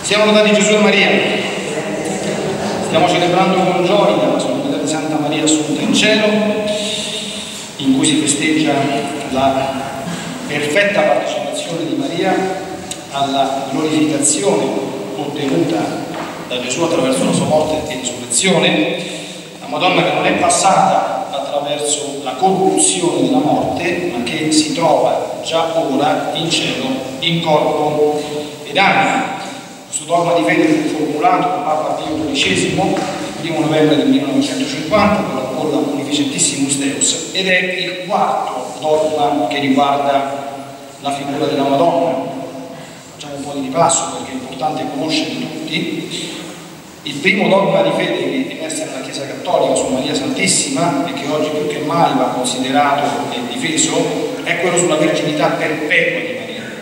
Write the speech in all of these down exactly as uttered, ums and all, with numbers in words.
Siamo lodati Gesù e Maria. Stiamo celebrando con gioia la solennità di Santa Maria Assunta in cielo, in cui si festeggia la perfetta partecipazione di Maria alla glorificazione ottenuta da Gesù attraverso la sua morte e risurrezione. La Madonna che non è passata attraverso la corruzione della morte, ma che si trova già ora in cielo, in corpo ed anima. Questo dogma di fede fu formulato da Papa Pio dodicesimo il primo novembre del millenovecentocinquanta con la Bulla Munificentissimus Deus, ed è il quarto dogma che riguarda la figura della Madonna. Facciamo un po' di ripasso perché è importante conoscere tutti. Il primo dogma di fede che emerse nella Chiesa Cattolica su Maria Santissima e che oggi più che mai va considerato e difeso è quello sulla verginità perpetua di Maria.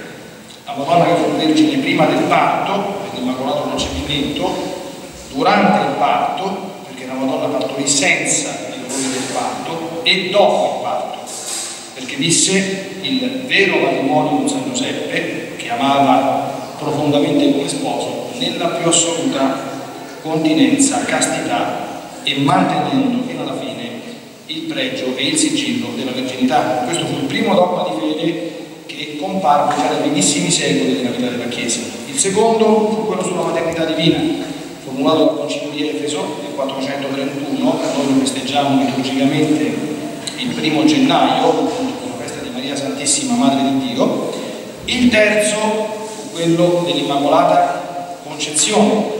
La Madonna che fu vergine prima del parto, dell'immacolato concepimento, durante il parto, perché la Madonna partorì senza i dolori del parto, e dopo il parto, perché visse il vero matrimonio con San Giuseppe, che amava profondamente come sposo, nella più assoluta continenza, castità e mantenendo fino alla fine il pregio e il sigillo della verginità. Questo fu il primo dogma di fede che comparve già nei primissimi secoli della vita della Chiesa. Il secondo fu quello sulla maternità divina, formulato dal Concilio di Efeso nel quattrocentotrentuno. Noi lo festeggiamo liturgicamente il primo gennaio, con la festa di Maria Santissima, Madre di Dio. Il terzo fu quello dell'Immacolata Concezione,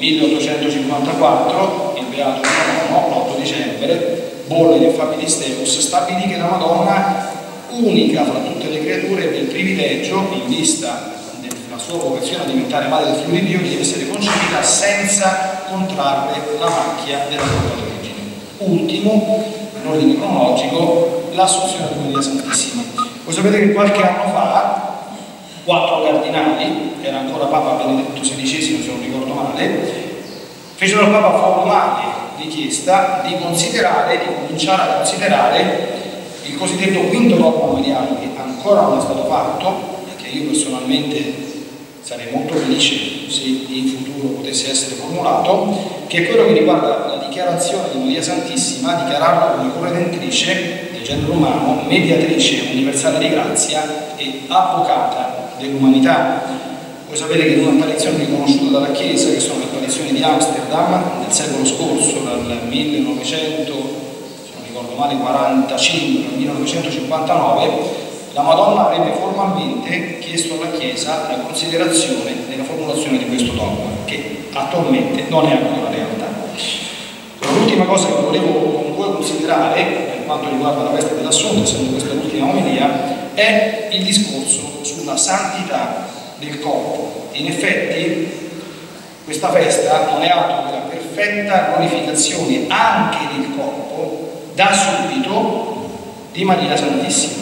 milleottocentocinquantaquattro, il Beato Nono, l'otto dicembre, Bolle di Fabilis Deus, stabilì che la Madonna, unica fra tutte le creature, ebbe il privilegio, in vista della sua vocazione a diventare madre del Figlio di Dio, di essere concepita senza contrarre la macchia della colpa d'origine. Ultimo, in ordine cronologico, l'Assunzione di Maria Santissima. Voi sapete che qualche anno fa quattro cardinali, era ancora Papa Benedetto sedicesimo se non ricordo male, fecero al Papa formale richiesta di considerare, di cominciare a considerare il cosiddetto quinto dogma mariano, che ancora non è stato fatto e che io personalmente sarei molto felice se in futuro potesse essere formulato, che è quello che riguarda la dichiarazione di Maria Santissima, dichiararla come corredentrice del genere umano, mediatrice universale di grazia e avvocata dell'umanità. Voi sapete che in un'apparizione riconosciuta dalla Chiesa, che sono le apparizioni di Amsterdam nel secolo scorso, dal millenovecento, se non ricordo male, quarantacinque al millenovecentocinquantanove, la Madonna avrebbe formalmente chiesto alla Chiesa la considerazione nella formulazione di questo dogma, che attualmente non è ancora realtà. L'ultima cosa che volevo con voi considerare, per quanto riguarda la festa dell'Assunta, essendo questa l'ultima omelia, è il discorso sulla santità del corpo. In effetti questa festa non è altro che la perfetta glorificazione anche del corpo da subito di Maria Santissima.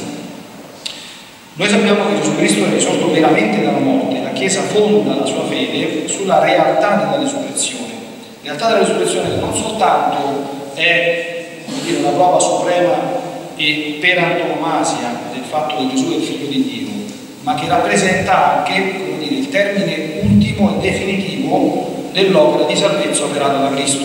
Noi sappiamo che Gesù Cristo è risorto veramente dalla morte. La Chiesa fonda la sua fede sulla realtà della risurrezione. La realtà della risurrezione che non soltanto è, come dire, la prova suprema e per antonomasia del fatto che Gesù è il Figlio di Dio, ma che rappresenta anche, come dire, il termine ultimo e definitivo dell'opera di salvezza operata da Cristo.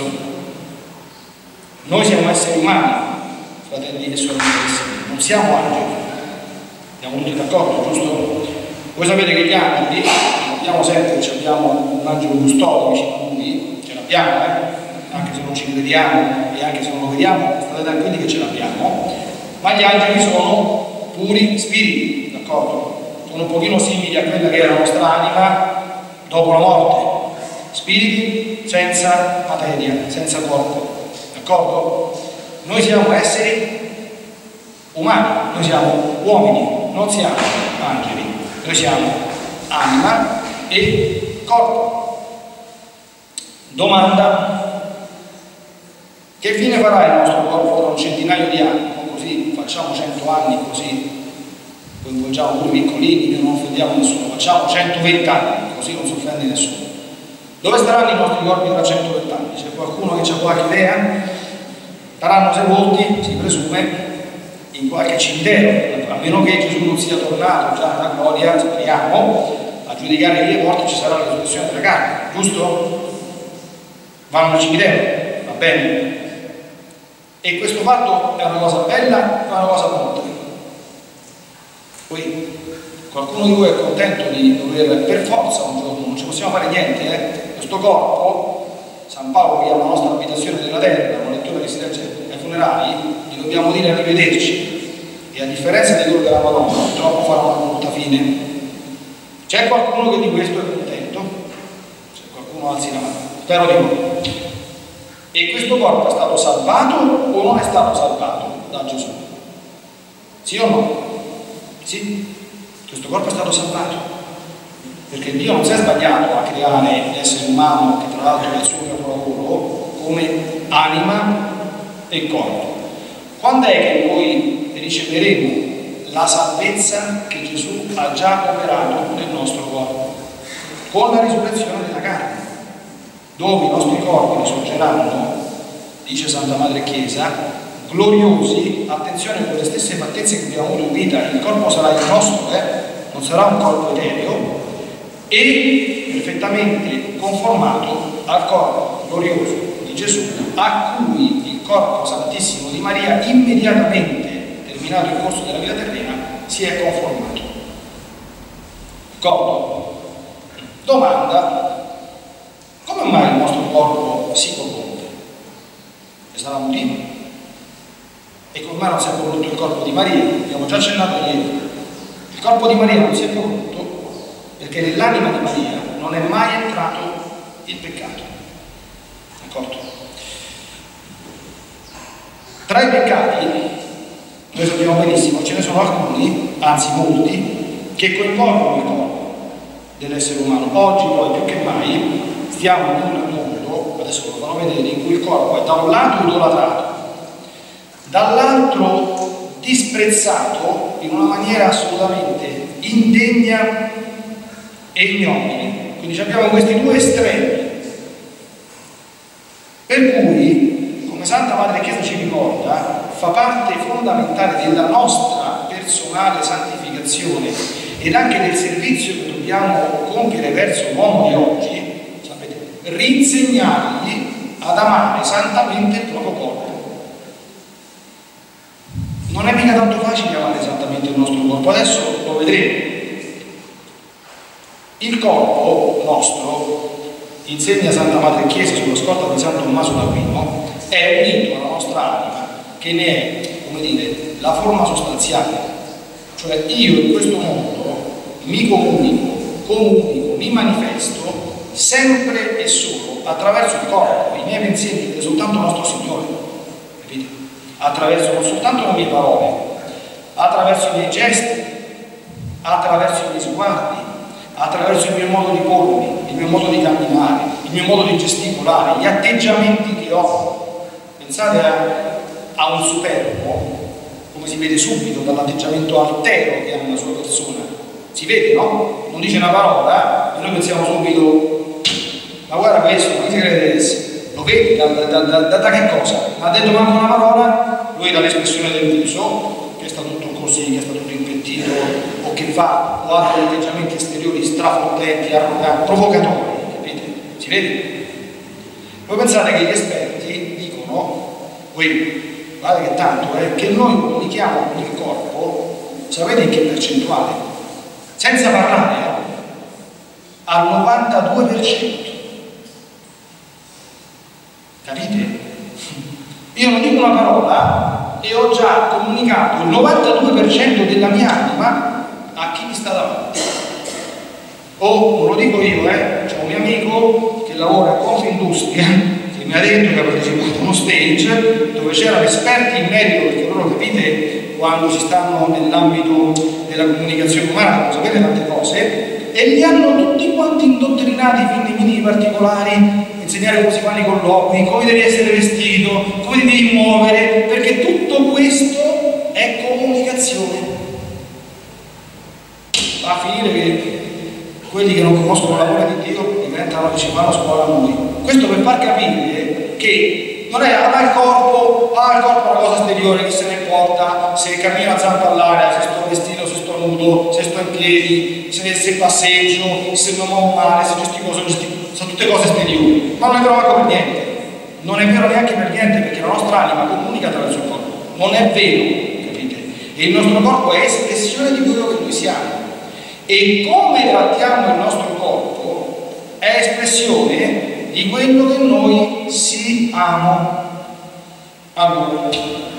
Noi siamo esseri umani, fratelli e sorelle, non siamo angeli. Siamo tutti d'accordo, giusto? Voi sapete che gli angeli, abbiamo sempre, abbiamo un angelo custode vicino a noi, ce l'abbiamo, eh? Anche se non ci crediamo e anche se non lo vediamo, state tranquilli che ce l'abbiamo, ma gli angeli sono puri spiriti, d'accordo? Sono un pochino simili a quella che è la nostra anima dopo la morte, spiriti senza materia, senza corpo, d'accordo? Noi siamo esseri umani, noi siamo uomini, non siamo angeli, noi siamo anima e corpo. Domanda: che fine farà il nostro corpo tra un centinaio di anni? Così facciamo cento anni, così coinvolgiamo pure i piccolini, che non offendiamo nessuno, facciamo centoventi anni, così non si offende nessuno. Dove staranno i nostri corpi tra centoventi anni? C'è qualcuno che ha qualche idea? Saranno sepolti, si presume, in qualche cimitero, a meno che Gesù non sia tornato già alla gloria, speriamo, a a giudicare le vie morte ci sarà la risurrezione della carne, giusto? Vanno al cimitero, va bene? E questo fatto è una cosa bella, è una cosa brutta. Poi qualcuno di voi è contento di dover per forza un giorno, non ci possiamo fare niente, eh? Questo corpo, San Paolo chiama la nostra abitazione della terra, una lettura che si legge ai funerali, gli dobbiamo dire arrivederci, e a differenza di quello della Madonna purtroppo farà una brutta fine. C'è qualcuno che di questo è contento? Se qualcuno alzi la mano, spero di no. E questo corpo è stato salvato o non è stato salvato da Gesù? Sì o no? Sì, questo corpo è stato salvato, perché Dio non si è sbagliato a creare l'essere umano, che tra l'altro è il suo capolavoro, come anima e corpo. Quando è che noi riceveremo la salvezza che Gesù ha già operato nel nostro corpo? Con la risurrezione della carne, dove i nostri corpi risorgeranno, dice Santa Madre Chiesa, gloriosi, attenzione, con le stesse fattezze che abbiamo avuto in vita. Il corpo sarà il nostro, eh? Non sarà un corpo etereo, e perfettamente conformato al corpo glorioso di Gesù, a cui il corpo santissimo di Maria, immediatamente terminato il corso della vita terrena, si è conformato. D'accordo? Domanda: come mai il nostro corpo si corrompe? E sarà un motivo. E come mai non si è corrotto il corpo di Maria? Abbiamo già accennato ieri. Il corpo di Maria non si è corrotto perché nell'anima di Maria non è mai entrato il peccato. D'accordo? Tra i peccati, noi sappiamo benissimo, ce ne sono alcuni, anzi molti, che coinvolgono il corpo dell'essere umano. Oggi poi più che mai stiamo in un mondo, adesso ve lo farò vedere, in cui il corpo è da un lato idolatrato, dall'altro disprezzato in una maniera assolutamente indegna e ignobile. Quindi abbiamo questi due estremi, per cui, come Santa Madre Chiesa ci ricorda, fa parte fondamentale della nostra personale santificazione ed anche del servizio che dobbiamo compiere verso l'uomo di oggi, sapete, rinsegnargli ad amare santamente il proprio corpo. Non è mica tanto facile amare esattamente il nostro corpo, adesso lo vedremo. Il corpo nostro, insegna Santa Madre Chiesa sulla scorta di San Tommaso d'Aquino, è unito alla nostra anima, che ne è, come dire, la forma sostanziale. Cioè io in questo mondo mi comunico, comunico, mi manifesto sempre e solo attraverso il corpo. I miei pensieri è soltanto il nostro Signore, capite? Attraverso non soltanto le mie parole, attraverso i miei gesti, attraverso i miei sguardi, attraverso il mio modo di pormi, il mio modo di camminare, il mio modo di gesticolare, gli atteggiamenti che ho. Pensate a, a un superbo, come si vede subito dall'atteggiamento altero che ha nella sua persona. Si vede, no? Non dice una parola, e noi pensiamo subito, ma guarda questo, ma chi si crede di essere? Lo vedi da, da, da, da, da che cosa? Non ha detto manco una parola, lui dall'espressione del viso, che sta tutto così, che sta tutto impettito, o che fa o ha degli atteggiamenti esteriori strafottenti, arroganti, provocatori, capite? Si vede? Voi pensate che gli esperti dicono, voi guardate che tanto, eh, che noi comunichiamo con il corpo, sapete in che percentuale? Senza parlare, eh? Al novantadue per cento. Capite? Io non dico una parola e ho già comunicato il novantadue per cento della mia anima a chi mi sta davanti. O, non lo dico io, eh, c'è un mio amico che lavora a Confindustria che mi ha detto che ha partecipato a uno stage dove c'erano esperti in merito, perché loro, capite, quando si stanno nell'ambito della comunicazione umana, devono sapere tante cose, e li hanno tutti quanti indottrinati fin nei minimi particolari, insegnare come si fanno i colloqui, come devi essere vestito, come ti devi muovere, perché tutto questo è comunicazione. Va a finire che quelli che non conoscono l'amore di Dio diventano che ci fanno scuola a noi. Questo per far capire che non è ah, il corpo, ah il corpo è una cosa esteriore, chi se ne importa, se cammino a zampa all'aria, se sto vestito, se sto nudo, nudo, se sto in piedi, se, se passeggio, se mi muovo male, se gestico, se gestico, sono tutte cose esteriori, ma non è vero manco per niente, non è vero neanche per niente, perché la nostra anima comunica attraverso il corpo, non è vero, capite? E il nostro corpo è espressione di quello che noi siamo, e come trattiamo il nostro corpo è espressione di quello che noi siamo. Allora,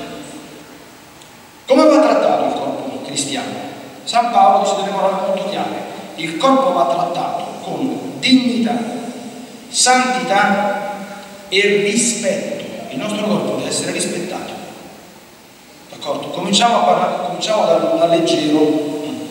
come va trattato il corpo cristiano? San Paolo dice delle parole molto chiare: il corpo va trattato con dignità, santità e rispetto. Il nostro corpo deve essere rispettato, d'accordo? Cominciamo a parlare, cominciamo da, da leggero.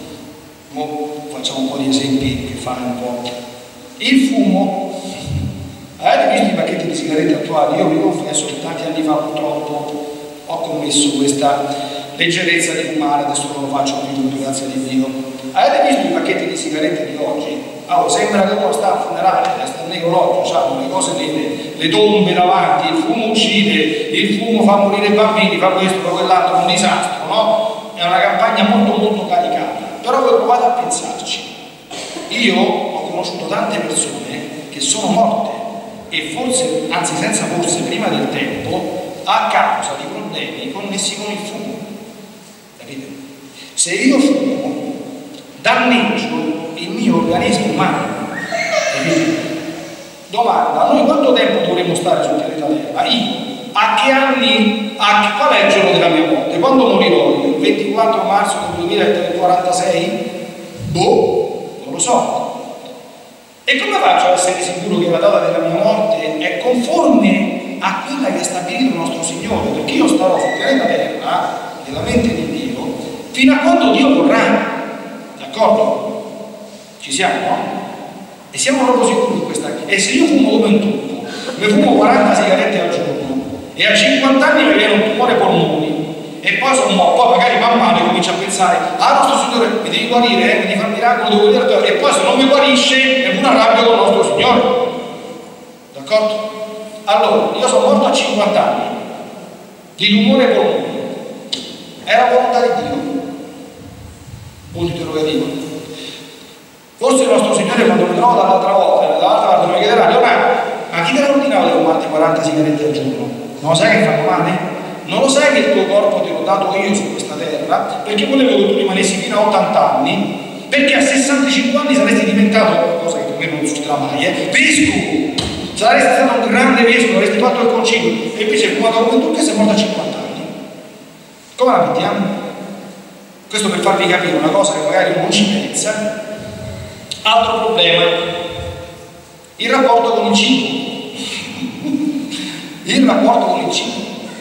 Mo facciamo un po' di esempi che fanno un po'. Il fumo. Avete visto i pacchetti di sigarette attuali? Io vi confesso che tanti anni fa purtroppo ho commesso questa leggerezza di fumare, adesso non lo faccio più, grazie a Dio. Avete visto i pacchetti di sigarette di oggi? Allora, sembra che uno sta a funerale, sta negro l'occhio, hanno le cose nere, le tombe davanti, il fumo uccide, il fumo fa morire i bambini, fa questo, fa quell'altro, un disastro, no? È una campagna molto molto caricata. Però voi provate a pensarci. Io ho conosciuto tante persone che sono morte, e forse, anzi senza forse, prima del tempo, a causa di problemi connessi con il fumo. Capite? Se io fumo, danneggio il mio organismo umano. Capite? Domanda: noi quanto tempo dovremmo stare sul pianeta Terra? Io? A che anni? A che, qual è il giorno della mia morte? Quando morirò io? Il ventiquattro marzo del duemilaquarantasei? Boh, non lo so. E come faccio ad essere sicuro che la data della mia morte è conforme a quella che ha stabilito il nostro Signore? Perché io starò sul pianeta Terra, nella mente di Dio, fino a quando Dio vorrà. D'accordo? Ci siamo, no? E siamo proprio sicuri di questa. E se io fumo come un tubo, mi fumo quaranta sigarette al giorno, e a cinquanta anni mi viene un tumore ai polmoni, e poi sono morto, poi magari man mano comincio a pensare: ah, nostro Signore, mi devi guarire, eh, mi devi fare un miracolo, devo guarire, e poi se non mi guarisce è una rabbia con il nostro Signore. D'accordo? Allora, io sono morto a cinquanta anni di tumore ai polmoni, è la volontà di Dio? Punto interrogativo. Forse il nostro Signore, quando mi trovo dall'altra volta, dall'altra parte mi chiederà: Leonardo, ma chi te l'ha ordinato di fumarti quaranta sigarette al giorno? Non lo sai che fanno male? Non lo sai che il tuo corpo te l'ho dato io su questa terra? Perché volevo che tu rimanessi fino a ottanta anni? Perché a sessantacinque anni saresti diventato, cosa che per me non succederà mai, eh, vescovo! Saresti stato un grande vescovo, avresti fatto il concilio, e invece fumato come tu che sei morto a cinquanta anni. Come la mettiamo? Questo per farvi capire una cosa che magari non ci pensa. Altro problema: il rapporto con il cibo. Il rapporto con il cibo.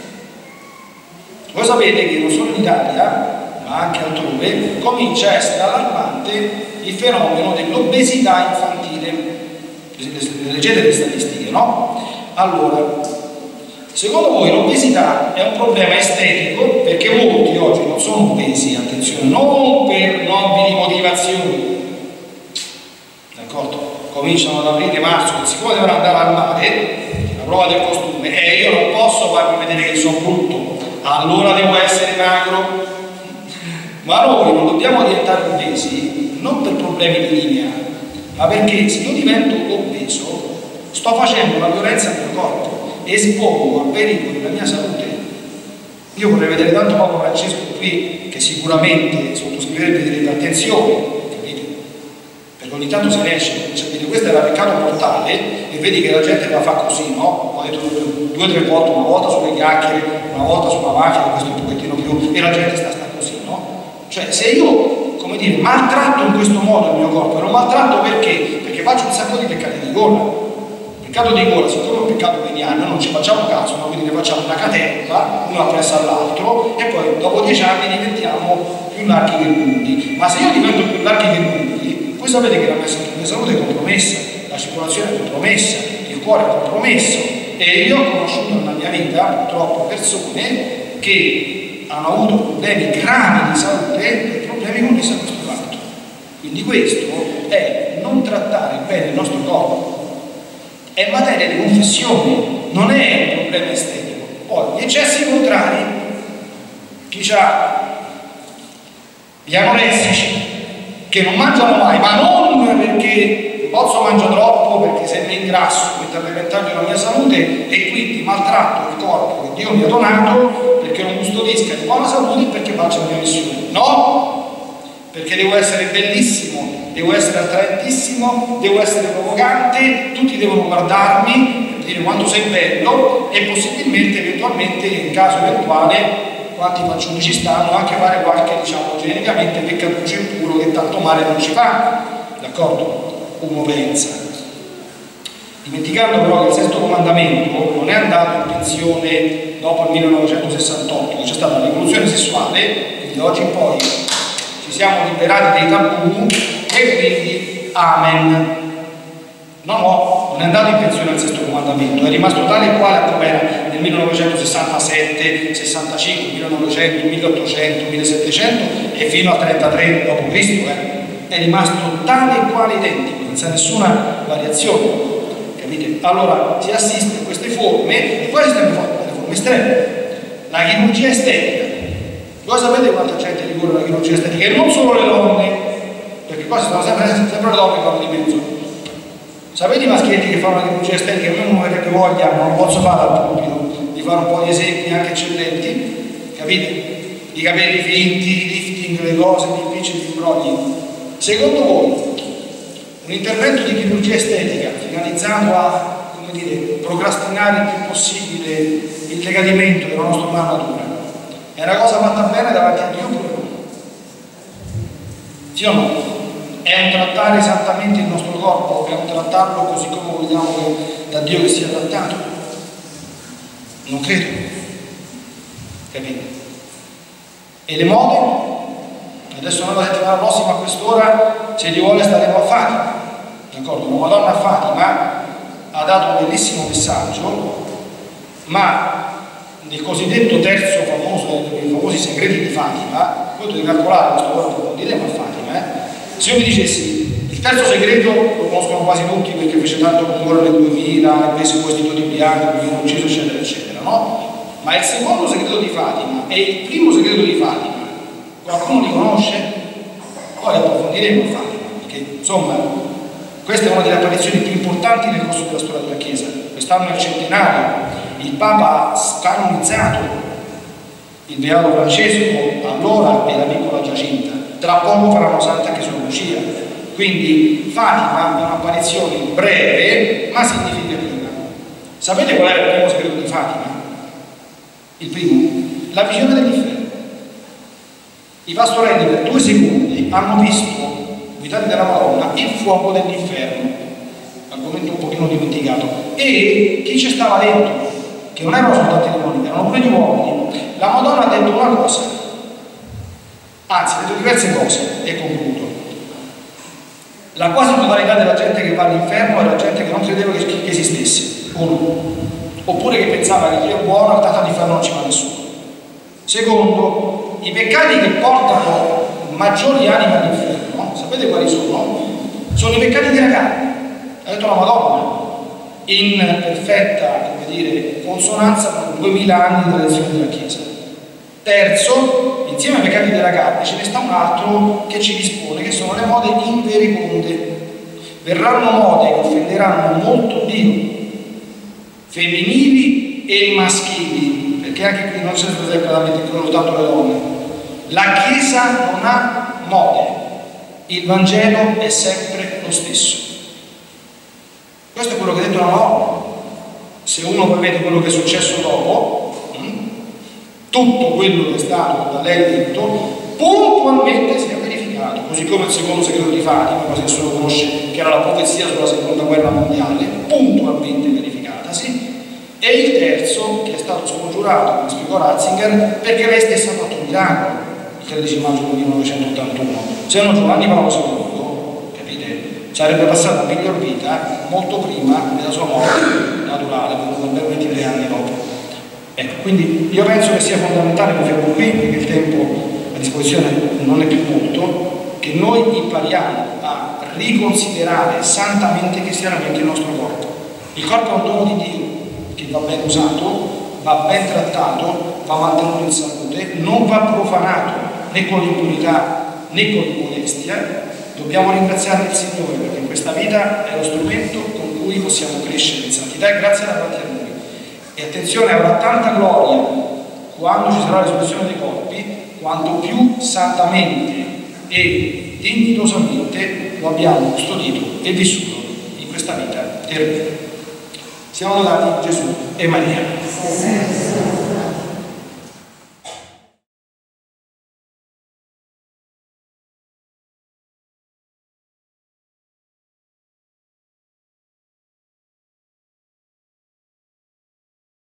Voi sapete che non solo in Italia, ma anche altrove, comincia a essere allarmante il fenomeno dell'obesità infantile. Leggete le statistiche, no? Allora, secondo voi l'obesità è un problema estetico? Perché molti oggi non sono obesi, attenzione, non per nobili motivazioni, d'accordo? Cominciano ad aprile marzo, siccome devono andare al mare, la prova del costume, e io non posso farmi vedere che sono brutto, allora devo essere magro. Ma noi non dobbiamo diventare obesi non per problemi di linea, ma perché se io divento obeso sto facendo una violenza al mio corpo, espongo a pericolo la mia salute. Io vorrei vedere tanto Papa Francesco qui, che sicuramente sottoscriverebbe delle attenzioni, capite? Perché ogni tanto se ne esce, cioè, questo era peccato mortale, e vedi che la gente la fa così, no? Ho detto due o tre volte, una volta sulle chiacchiere, una volta sulla macchina, questo un pochettino più, e la gente sta, sta così, no? Cioè, se io, come dire, maltratto in questo modo il mio corpo, e lo maltratto perché? Perché faccio un sacco di peccati di gola. Il peccato di gola, siccome è un peccato veniale, non ci facciamo caso, no? Quindi ne facciamo una catena, uno appresso all'altro, e poi dopo dieci anni diventiamo più larghi che lunghi. Ma se io divento più larghi che lunghi, voi sapete che la mia, la mia salute è compromessa, la circolazione è compromessa, il cuore è compromesso, e io ho conosciuto nella mia vita purtroppo persone che hanno avuto problemi gravi di salute per problemi connessi a questo fatto. Quindi questo è non trattare bene il nostro corpo. È materia di confessione, non è un problema estetico. Poi gli eccessi contrari, chi ha gli anoressici, che non mangiano mai, ma non perché posso mangiare troppo, perché se mi ingrasso mette a repentaglio la mia salute e quindi maltratto il corpo che Dio mi ha donato perché non custodisca di buona salute e perché faccia la mia missione. No, perché devo essere bellissimo, devo essere attraentissimo, devo essere provocante, tutti devono guardarmi per dire quanto sei bello e possibilmente, eventualmente, in caso eventuale, quanti fanciulli ci stanno, anche fare qualche, diciamo, geneticamente peccatuccio impuro che tanto male non ci fa, d'accordo? Uno pensa. Dimenticando però che il sesto comandamento non è andato in pensione dopo il millenovecentosessantotto, che c'è stata la rivoluzione sessuale, quindi da oggi in poi ci siamo liberati dei tabù e quindi amen. No, no, non è andato in pensione al sesto comandamento, è rimasto tale e quale come era nel millenovecentosessantasette, sessantacinque, millenovecento, milleottocento, millesettecento e fino al trentatré dopo Cristo eh. È rimasto tale e quale identico, senza nessuna variazione, capite? Allora si assiste a queste forme e poi esistono le forme estreme, la chirurgia estetica. Voi sapete quanta gente ricorre alla chirurgia estetica? E non solo le donne, perché qua sono sempre, sempre le donne che vanno di mezzo. Sapete i maschietti che fanno la chirurgia estetica? A me non avete voglia, ma non posso fare al pubblico, di fare un po' di esempi anche eccellenti, capite? I capelli finti, i lifting, le cose, gli impicci, gli imbrogli. Secondo voi un intervento di chirurgia estetica finalizzato a, come dire, procrastinare il più possibile il decadimento della nostra umana natura è una cosa fatta bene davanti a Dio oppure no? Sì o no? È un trattare esattamente il nostro corpo, è un trattarlo così come vogliamo da Dio che sia trattato? Non credo. Capite? E le mode? Adesso noi la settimana prossima a quest'ora, se Dio vuole, staremo a Fatima, d'accordo? Una Madonna a Fatima ha dato un bellissimo messaggio, ma nel cosiddetto terzo famoso, i famosi segreti di Fatima, voi dovete calcolare, questo ora approfondiremo a Fatima, eh? Se io vi dicessi, il terzo segreto lo conoscono quasi tutti perché fece tanto rumore nel duemila, prese questi doti bianchi, vino ucciso, eccetera, eccetera, no? Ma il secondo segreto di Fatima e il primo segreto di Fatima, qualcuno li conosce? Poi approfondiremo a Fatima, perché insomma questa è una delle apparizioni più importanti nel corso della storia della Chiesa. Quest'anno è il centenario, il Papa ha canonizzato il Beato Francesco, allora e la piccola Giacinta, tra poco faranno santa anche sulla Lucia, quindi Fatima è un'apparizione breve ma significativa. Sapete qual è il primo segreto di Fatima? Il primo? La visione dell'inferno. I pastorelli per due secondi hanno visto, guidati dalla Madonna, il fuoco dell'inferno, argomento un pochino dimenticato, e chi ci stava dentro, che non erano soltanto i demoni, erano pure gli uomini, la Madonna ha detto una cosa, anzi ha detto diverse cose, e concludo. La quasi totalità della gente che va all'inferno era gente che non credeva che, che esistesse, uno, oppure che pensava che Dio è buono e tanto all'inferno non ci va nessuno. Secondo, i peccati che portano maggiori anime all'inferno, sapete quali sono? Sono i peccati della carne, ha detto la Madonna, in perfetta, come dire, consonanza con duemila anni di tradizione della Chiesa. Terzo, insieme ai peccati della carne ce ne sta un altro che ci dispone, che sono le mode invereconde. Verranno mode che offenderanno molto Dio, femminili e maschili, perché anche qui non c'è sempre da mettere soltanto le donne. La Chiesa non ha mode, il Vangelo è sempre lo stesso. Questo è quello che ha detto la Madonna. Se uno poi vede quello che è successo dopo, tutto quello che è stato da lei detto puntualmente si è verificato, così come il secondo segreto di Fatima, quasi nessuno conosce, che era la profezia sulla seconda guerra mondiale, puntualmente verificatasi, e il terzo che è stato scongiurato, come spiegò Ratzinger, perché lei stessa ha fatto un miracolo il tredici maggio millenovecentottantuno. Se non Giovanni Paolo secondo, capite, sarebbe passata a miglior vita molto prima della sua morte naturale, per ventitré anni dopo. Ecco, quindi io penso che sia fondamentale, mi fermo qui perché il tempo a disposizione non è più molto, che noi impariamo a riconsiderare santamente e cristianamente il nostro corpo. Il corpo è un dono di Dio che va ben usato, va ben trattato, va mantenuto in salute, non va profanato né con l'impurità né con modestia. Dobbiamo ringraziare il Signore perché in questa vita è lo strumento con cui possiamo crescere in santità e grazia davanti a Lui. E attenzione, avrà tanta gloria quando ci sarà la risurrezione dei corpi, quanto più santamente e dignitosamente lo abbiamo custodito e vissuto in questa vita terrena. Siamo lodati Gesù e Maria.